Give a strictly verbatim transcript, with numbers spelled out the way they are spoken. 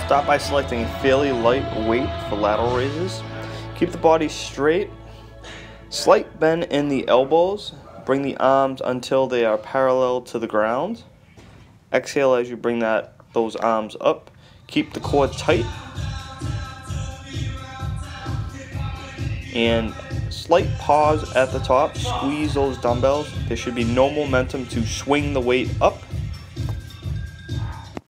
Start by selecting a fairly light weight for lateral raises. Keep the body straight. Slight bend in the elbows. Bring the arms until they are parallel to the ground. Exhale as you bring that those arms up. Keep the core tight. And slight pause at the top. Squeeze those dumbbells. There should be no momentum to swing the weight up.